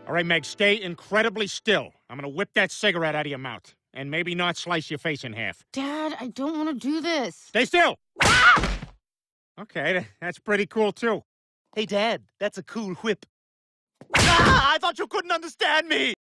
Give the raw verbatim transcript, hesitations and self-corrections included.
All right, Meg, stay incredibly still. I'm gonna whip that cigarette out of your mouth. And maybe not slice your face in half. Dad, I don't want to do this. Stay still! Ah! Okay, that's pretty cool, too. Hey, Dad, that's a cool whip. Ah, I thought you couldn't understand me!